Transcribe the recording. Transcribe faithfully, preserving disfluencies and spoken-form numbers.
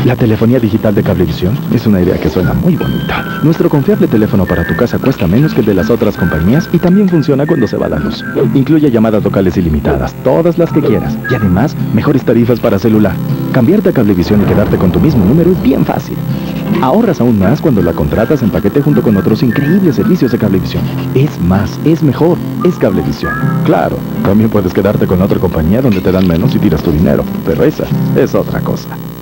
La telefonía digital de Cablevisión es una idea que suena muy bonita. Nuestro confiable teléfono para tu casa cuesta menos que el de las otras compañías y también funciona cuando se va la luz. Incluye llamadas locales ilimitadas, todas las que quieras. Y además, mejores tarifas para celular. Cambiarte a Cablevisión y quedarte con tu mismo número es bien fácil. Ahorras aún más cuando la contratas en paquete junto con otros increíbles servicios de Cablevisión. Es más, es mejor, es Cablevisión. Claro, también puedes quedarte con otra compañía donde te dan menos y tiras tu dinero, pero esa es otra cosa.